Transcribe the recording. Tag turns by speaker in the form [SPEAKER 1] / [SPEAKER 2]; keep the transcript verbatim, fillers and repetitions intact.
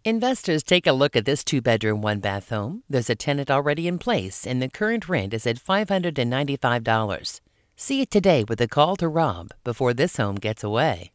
[SPEAKER 1] Investors, take a look at this two-bedroom, one-bath home. There's a tenant already in place, and the current rent is at five hundred ninety-five dollars. See it today with a call to Rob before this home gets away.